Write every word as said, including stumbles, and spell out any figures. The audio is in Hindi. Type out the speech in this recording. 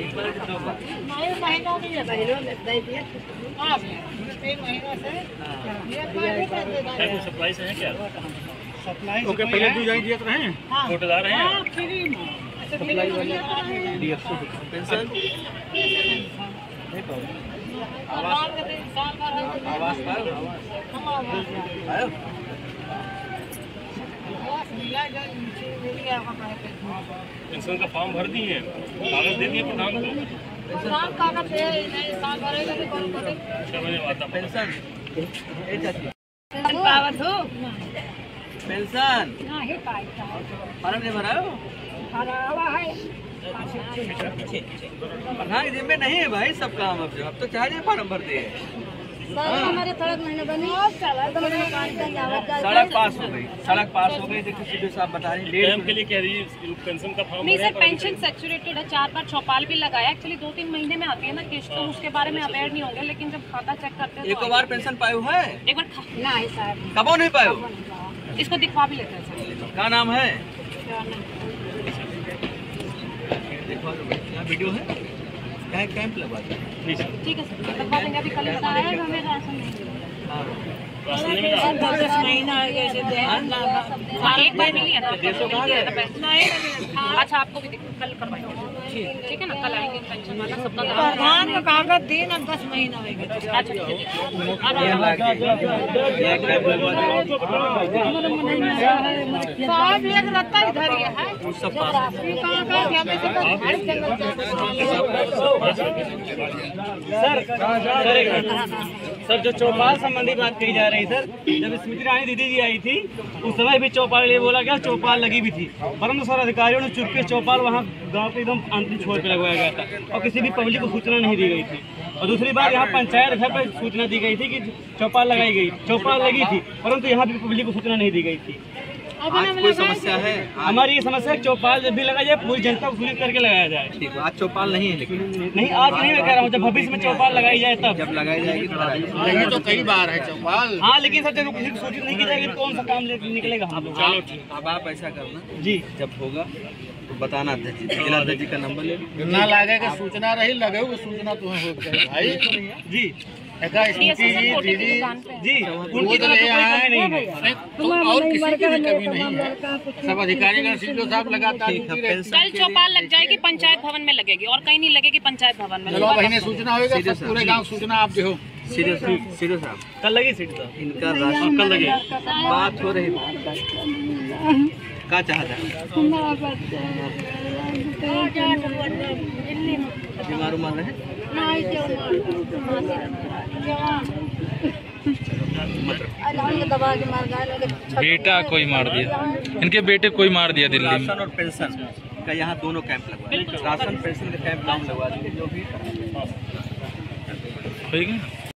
एक बार दो बार महीना नहीं है भाई लोग दे दिए हां तीन महीना से क्या सप्लाई से है क्या? सप्लाई ओके पहले जो जाई दिए रहे हैं हां कोटेदार हैं हां फ्री में सप्लाई वाला डीएफसी पेंशन नहीं तो आवाज के साल भर आवास पर आयो मिला जो मिल गया हमारे पे पेंशन का फॉर्म भर दिए, कागज दे दिए प्रधान को। प्रधान कागज है नहीं साल भरेगा भी कौन करे छह महीने आता पेंशन ए चाची पावत हो पेंशन ना है पाई फॉर्म नहीं भरा हो हरावा है प्रधान की जिम्मे नहीं है भाई सब काम। अब जो अब तो चाहिए फॉर्म भर दिए सर हमारे सड़क महीने बनी सड़क पास हो गई सड़क पास हो गई। देखिए सीधे साहब बता रही है। लेट के लिए कह रही है पेंशन का फॉर्म नहीं सर, पेंशन सेचुरेटेड है, चार बार चौपाल भी लगाया। एक्चुअली दो तीन महीने में आती है ना किस्त, तो उसके बारे में अवेयर नहीं होंगे, लेकिन जब खाता चेक करते हैं एक बार पेंशन पाए हुआ है एक बार खा- नहीं साहब कबो नहीं पाए हो। इसको दिखवा भी लेते हैं सर। क्या नाम है देखो यहाँ वीडियो है क्या कैंप लगवा दो। ठीक है सर, दिखवा देंगे। अभी कल बता रहे हैं हमें राशन नहीं मिला। दस महीना हो गए से ध्यान हाँ, एक बार मिली है ना आपको, मिल गया था पैसा। अच्छा आपको भी दिख- कल करवाएंगे, ठीक है ना? कल आएंगे पेंशन वाला सबका। प्रधान में कागज दिन अब दस महीना हो गए। अच्छा ठीक है। अब ये लाके ये कैंप लगवा दो। साहब एक रत्ता इधर ही है उस सब पास कहाँ का हमें से तो हर जंगल सर जो चौपाल संबंधी बात कही जा रही सर, जब स्मृति ईरानी दीदी जी आई थी उस समय भी चौपाल लिए बोला गया चौपाल लगी भी थी, परंतु सर अधिकारियों ने चुपके चौपाल वहाँ गांव के एकदम अंतिम छोर पे लगवाया गया था और किसी भी पब्लिक को सूचना नहीं दी गई थी। और दूसरी बात यहाँ पंचायत घर पर सूचना दी गई थी कि चौपाल लगाई गई, चौपाल लगी थी, परंतु यहाँ भी पब्लिक को सूचना नहीं दी गई थी। आज कोई समस्या है? हमारी ये समस्या है चौपाल जब भी लगाया जाए पूरी जनता को सूचित करके लगाया जाए। ठीक आज चौपाल नहीं है लेकिन नहीं आज नहीं मैं कह रहा हूँ, जब भविष्य में चौपाल लगाई जाए तब जब लगाई जाएगी तो नहीं तो कई बार है चौपाल। हाँ लेकिन सर जब किसी को सूचित नहीं की जाएगी तो कौन सा काम लेके निकलेगा हम लोग। चलो ठीक। अब आप ऐसा करना जी, जब होगा तो बताना अध्यक्ष जी, जिला अध्यक्ष जी का नंबर ले ना लगेगा सूचना रही लगे सूचना तुम्हें हो भाई जी डीएससी सर कोटे की दुकान पे है। जी उनकी तरफ से कोई कमी नहीं है और किसी की भी कमी नहीं है। सब अधिकारीगण सीधो साहब लगातार कल चौपाल लग जाएगी, पंचायत भवन में लगेगी और कहीं नहीं लगेगी पंचायत भवन में। महीने सूचना होगा पूरे गाँव सूचना आप जो सीधे सीधे साहब कल लगी सीट तो इनका राशन कल लगी बात हो रही क्या चाहता है बीमार उमार रहे दबा के मार गए बेटा कोई मार दिया, इनके बेटे कोई मार दिया दिल्ली में। राशन और पेंशन का यहाँ दोनों कैंप लगवा, राशन पेंशन का कैंप गाँव लगवा देंगे जो भी ठीक है।